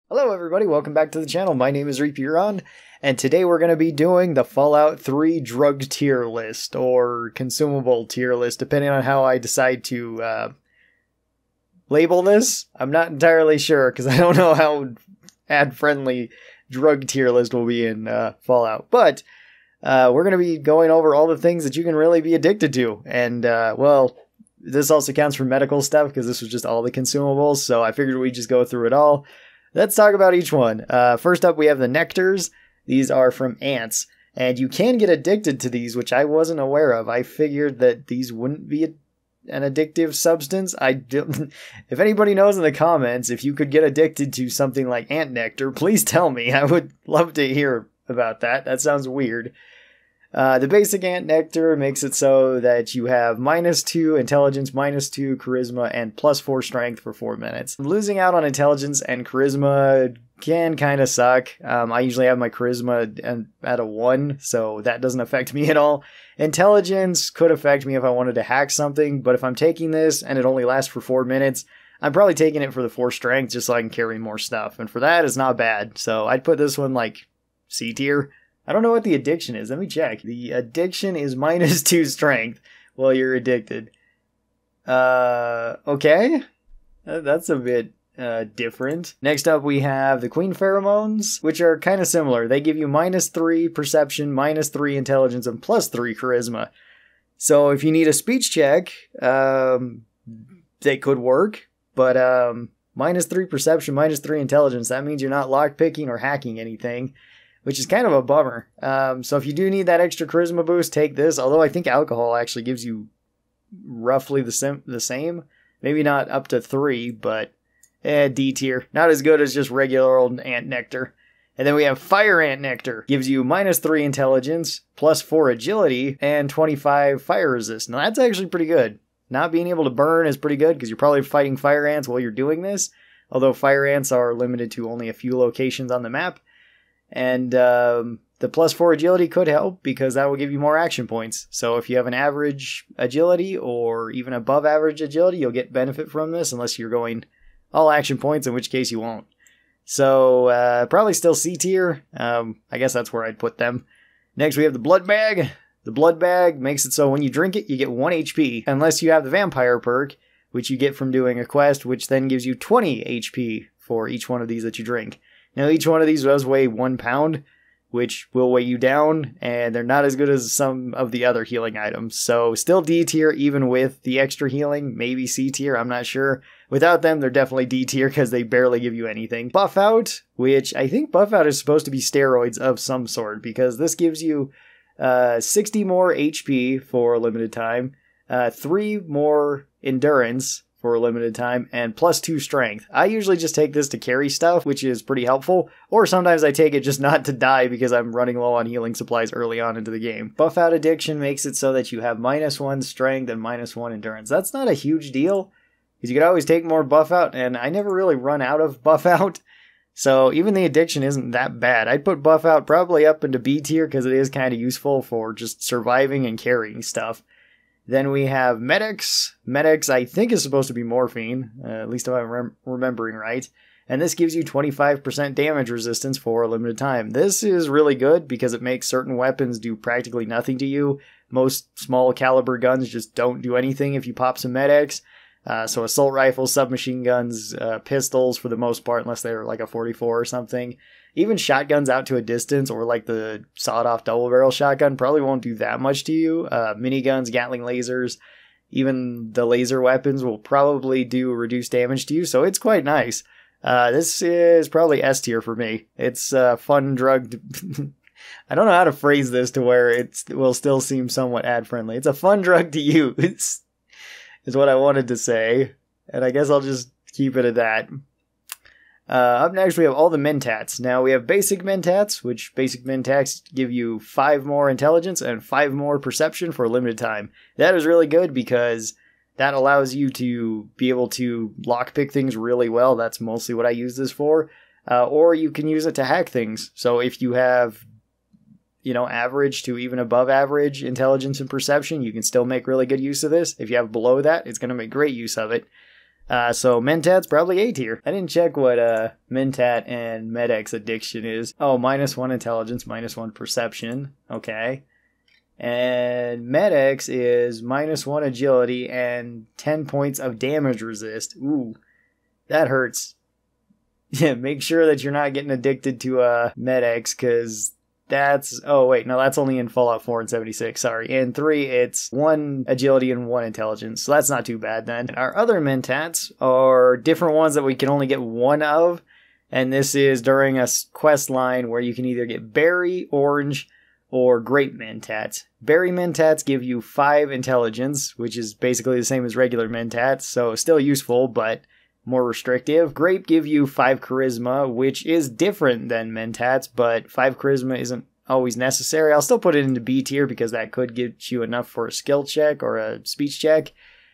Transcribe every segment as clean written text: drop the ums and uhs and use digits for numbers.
Hello everybody, welcome back to the channel. My name is Reaperon, and today we're going to be doing the Fallout 3 drug tier list, or consumable tier list, depending on how I decide to label this. I'm not entirely sure, because I don't know how ad-friendly drug tier list will be in Fallout. But we're going to be going over all the things that you can really be addicted to, and well, this also counts for medical stuff, because this was just all the consumables, so I figured we'd just go through it all. Let's talk about each one. First up, we have the nectars. These are from ants, and you can get addicted to these, which I wasn't aware of. I figured that these wouldn't be an addictive substance. If anybody knows in the comments, if you could get addicted to something like ant nectar, please tell me. I would love to hear about that. That sounds weird. The basic ant nectar makes it so that you have -2 intelligence, -2 charisma, and +4 strength for 4 minutes. Losing out on intelligence and charisma can kind of suck. I usually have my charisma at a 1, so that doesn't affect me at all. Intelligence could affect me if I wanted to hack something, but if I'm taking this and it only lasts for 4 minutes, I'm probably taking it for the 4 strength just so I can carry more stuff. And for that, it's not bad. So I'd put this one like C tier. I don't know what the addiction is. Let me check. The addiction is -2 strength while you're addicted. Okay. That's a bit different. Next up, we have the queen pheromones, which are kind of similar. They give you -3 perception, -3 intelligence, and +3 charisma. So if you need a speech check, they could work. But -3 perception, -3 intelligence, that means you're not lockpicking or hacking anything, which is kind of a bummer. So if you do need that extra charisma boost, take this. Although I think alcohol actually gives you roughly the same. Maybe not up to 3, but D tier. Not as good as just regular old ant nectar. And then we have fire ant nectar. Gives you -3 intelligence, +4 agility, and 25 fire resist. Now that's actually pretty good. Not being able to burn is pretty good because you're probably fighting fire ants while you're doing this. Although fire ants are limited to only a few locations on the map. And the +4 agility could help because that will give you more action points. So if you have an average agility or even above average agility, you'll get benefit from this unless you're going all action points, in which case you won't. So probably still C tier. I guess that's where I'd put them. Next we have the blood bag. The blood bag makes it so when you drink it, you get 1 HP. Unless you have the vampire perk, which you get from doing a quest, which then gives you 20 HP for each one of these that you drink. Now, each one of these does weigh 1 pound, which will weigh you down, and they're not as good as some of the other healing items. So, still D tier, even with the extra healing. Maybe C tier, I'm not sure. Without them, they're definitely D tier because they barely give you anything. Buff out, which I think buff out is supposed to be steroids of some sort, because this gives you 60 more HP for a limited time, 3 more endurance for a limited time, and +2 strength. I usually just take this to carry stuff, which is pretty helpful, or sometimes I take it just not to die because I'm running low on healing supplies early on into the game. Buff out addiction makes it so that you have -1 strength and -1 endurance. That's not a huge deal, because you could always take more buff out, and I never really run out of buff out, so even the addiction isn't that bad. I'd put buff out probably up into B tier because it is kind of useful for just surviving and carrying stuff. Then we have medics. Medics, I think, is supposed to be morphine, at least if I'm remembering right. And this gives you 25% damage resistance for a limited time. This is really good because it makes certain weapons do practically nothing to you. Most small caliber guns just don't do anything if you pop some medics. So assault rifles, submachine guns, pistols for the most part, unless they're like a 44 or something. Even shotguns out to a distance, or like the sawed-off double-barrel shotgun, probably won't do that much to you. Miniguns, Gatling lasers, even the laser weapons will probably do reduced damage to you, so it's quite nice. This is probably S tier for me. It's a fun drug. I don't know how to phrase this to where it will still seem somewhat ad-friendly. It's a fun drug to use, is what I wanted to say, and I guess I'll just keep it at that. Up next, we have all the mentats. Now, we have basic mentats, which basic mentats give you 5 more intelligence and 5 more perception for a limited time. That is really good because that allows you to be able to lockpick things really well. That's mostly what I use this for. Or you can use it to hack things. So if you have, average to even above average intelligence and perception, you can still make really good use of this. If you have below that, it's going to make great use of it. So Mentat's probably A tier. I didn't check what Mentat and Med-X addiction is. Oh, -1 intelligence, -1 perception. Okay. And Med-X is -1 agility and 10 points of damage resist. Ooh, that hurts. Yeah, make sure that you're not getting addicted to Med-X, because that's... Oh, wait, no, that's only in Fallout 4 and 76, sorry. In 3, it's 1 agility and 1 intelligence, so that's not too bad then. Our other Mentats are different ones that we can only get 1 of, and this is during a quest line where you can either get Berry, Orange, or Grape Mentats. Berry Mentats give you 5 intelligence, which is basically the same as regular Mentats, so still useful, but more restrictive. Grape give you 5 charisma, which is different than Mentats, but 5 charisma isn't always necessary. I'll still put it into B tier because that could get you enough for a skill check or a speech check.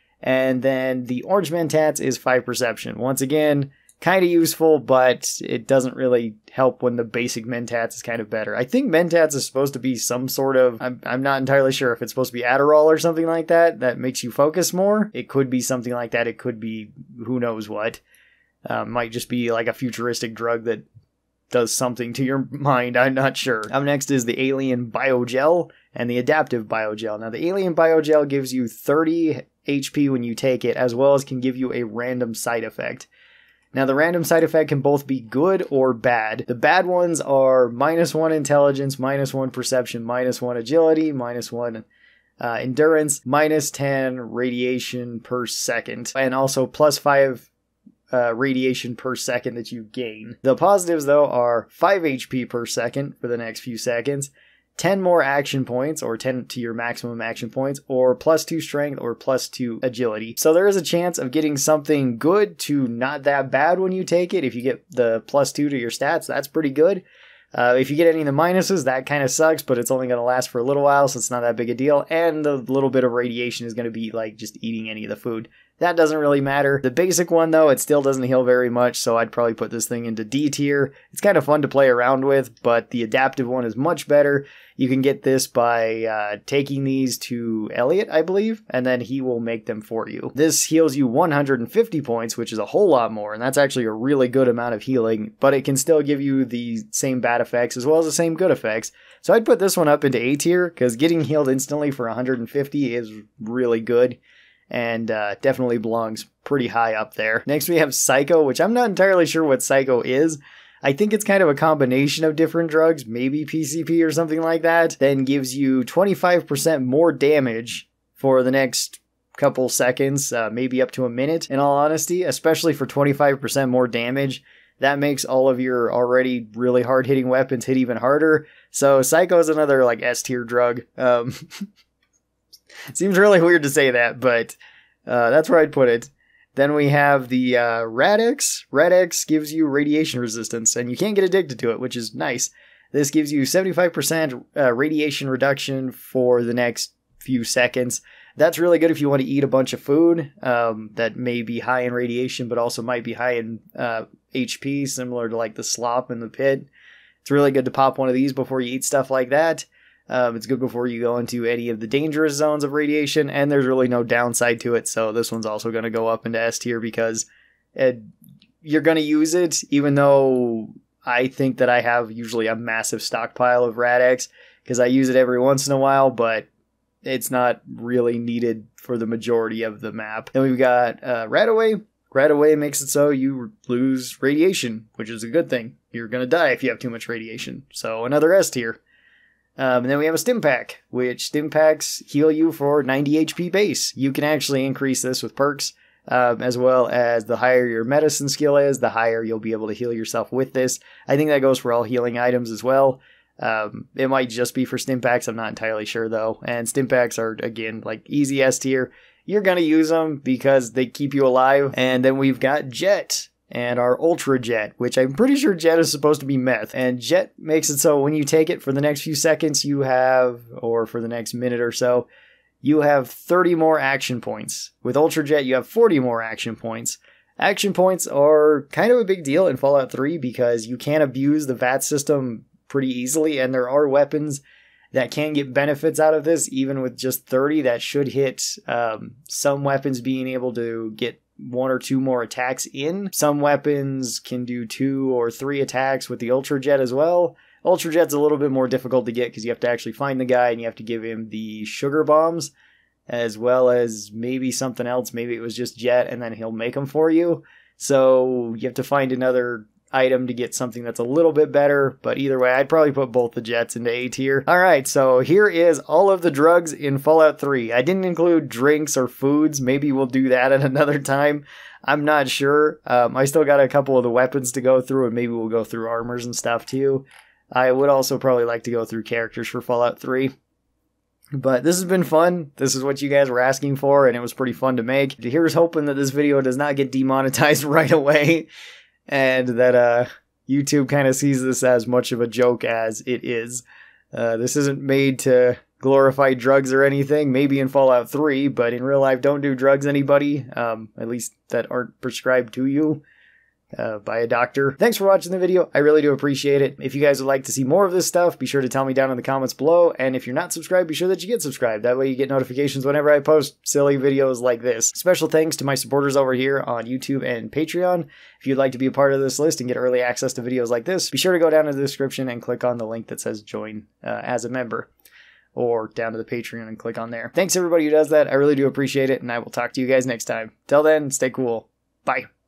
And then the Orange Mentats is 5 perception. Once again, kind of useful, but it doesn't really help when the basic Mentats is kind of better. I think Mentats is supposed to be some sort of... I'm not entirely sure if it's supposed to be Adderall or something like that makes you focus more. It could be something like that. It could be who knows what. Might just be like a futuristic drug that does something to your mind. I'm not sure. Up next is the Alien Biogel and the Adaptive Biogel. Now, the Alien Biogel gives you 30 HP when you take it, as well as can give you a random side effect. Now, the random side effect can both be good or bad. The bad ones are -1 intelligence, -1 perception, -1 agility, -1 endurance, -10 radiation per second, and also +5 radiation per second that you gain. The positives, though, are 5 HP per second for the next few seconds, 10 more action points, or 10 to your maximum action points, or +2 strength, or +2 agility. So there is a chance of getting something good to not that bad when you take it. If you get the +2 to your stats, that's pretty good. If you get any of the minuses, that kind of sucks, but it's only going to last for a little while, so it's not that big a deal. And the little bit of radiation is going to be like just eating any of the food. That doesn't really matter. The basic one, though, it still doesn't heal very much, so I'd probably put this thing into D tier. It's kind of fun to play around with, but the adaptive one is much better. You can get this by taking these to Elliot, I believe, and then he will make them for you. This heals you 150 points, which is a whole lot more, and that's actually a really good amount of healing, but it can still give you the same bad effects as well as the same good effects. So I'd put this one up into A tier, because getting healed instantly for 150 is really good, and definitely belongs pretty high up there. Next we have Psycho, which I'm not entirely sure what Psycho is. I think it's kind of a combination of different drugs, maybe PCP or something like that, then gives you 25% more damage for the next couple seconds, maybe up to a minute, in all honesty, especially for 25% more damage. That makes all of your already really hard-hitting weapons hit even harder. So Psycho is another like S-tier drug. Seems really weird to say that, but that's where I'd put it. Then we have the Rad-X. Rad-X gives you radiation resistance, and you can't get addicted to it, which is nice. This gives you 75% radiation reduction for the next few seconds. That's really good if you want to eat a bunch of food that may be high in radiation, but also might be high in HP, similar to like the slop in the pit. It's really good to pop one of these before you eat stuff like that. It's good before you go into any of the dangerous zones of radiation, and there's really no downside to it, so this one's also going to go up into S tier because you're going to use it, even though I think that I have usually a massive stockpile of Rad-X, because I use it every once in a while, but it's not really needed for the majority of the map. Then we've got Radaway. Radaway makes it so you lose radiation, which is a good thing. You're going to die if you have too much radiation, so another S tier. And then we have a Stim Pack, which Stim Packs heal you for 90 HP base. You can actually increase this with perks, as well as the higher your medicine skill is, the higher you'll be able to heal yourself with this. I think that goes for all healing items as well. It might just be for Stim Packs, I'm not entirely sure though. And Stim Packs are, again, like easy S tier. You're going to use them because they keep you alive. And then we've got Jet. And our Ultra Jet, which I'm pretty sure Jet is supposed to be meth. And Jet makes it so when you take it for the next few seconds, you have, or for the next minute or so, you have 30 more action points. With Ultra Jet, you have 40 more action points. Action points are kind of a big deal in Fallout 3 because you can abuse the VAT system pretty easily, and there are weapons that can get benefits out of this, even with just 30. That should hit some weapons being able to get 1 or 2 more attacks in. Some weapons can do 2 or 3 attacks with the Ultra Jet as well. Ultra Jet's a little bit more difficult to get because you have to actually find the guy and you have to give him the sugar bombs, as well as maybe something else. Maybe it was just Jet and then he'll make them for you. So you have to find another item to get something that's a little bit better, but either way, I'd probably put both the Jets into A tier. Alright, so here is all of the drugs in Fallout 3. I didn't include drinks or foods. Maybe we'll do that at another time. I'm not sure. I still got a couple of the weapons to go through, and maybe we'll go through armors and stuff too. I would also probably like to go through characters for Fallout 3. But this has been fun. This is what you guys were asking for, and it was pretty fun to make. Here's hoping that this video does not get demonetized right away, and that YouTube kind of sees this as much of a joke as it is. This isn't made to glorify drugs or anything, maybe in Fallout 3, but in real life, don't do drugs, anybody, at least that aren't prescribed to you by a doctor. Thanks for watching the video. I really do appreciate it. If you guys would like to see more of this stuff, be sure to tell me down in the comments below. And if you're not subscribed, be sure that you get subscribed. That way you get notifications whenever I post silly videos like this. Special thanks to my supporters over here on YouTube and Patreon. If you'd like to be a part of this list and get early access to videos like this, be sure to go down in the description and click on the link that says join as a member, or down to the Patreon and click on there. Thanks everybody who does that. I really do appreciate it, and I will talk to you guys next time. Till then, stay cool. Bye.